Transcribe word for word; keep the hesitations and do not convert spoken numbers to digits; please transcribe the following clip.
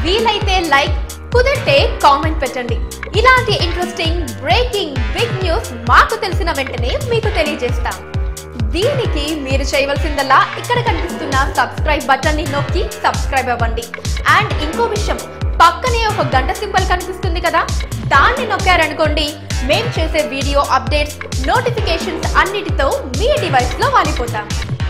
వీలైతే లైక్, కుదిరితే కామెంట్ పెట్టండి. ఇలాంటి ఇంట్రెస్టింగ్ బ్రేకింగ్ బిగ్ న్యూస్ మాకు తెలిసిన వెంటనే మీకు తెలియజేస్తాం. దీనికి మీరు చేయవలసిందల్లా ఇక్కడ కనిపిస్తున్న సబ్స్క్రైబ్ బటన్ ని నొక్కి సబ్స్క్రైబ్ అవ్వండి. అండ్ ఇంకో విషయం, పక్కనే ఒక గంట సింబల్ కనిపిస్తుంది కదా, దాన్ని నొక్కారనుకోండి మేము చేసే వీడియో అప్డేట్స్, నోటిఫికేషన్స్ అన్నిటితో మీ డివైస్ లో వాలిపోతాం.